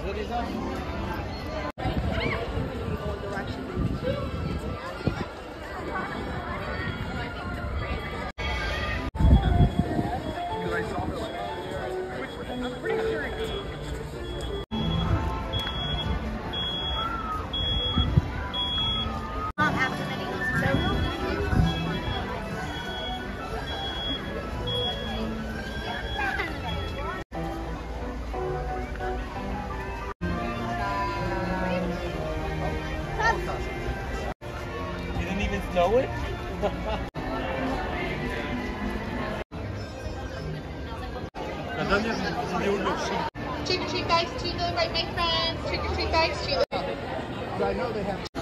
You didn't even know it? Trick or treat bags to the right, my friends. Trick or treat bags to the. I know they have.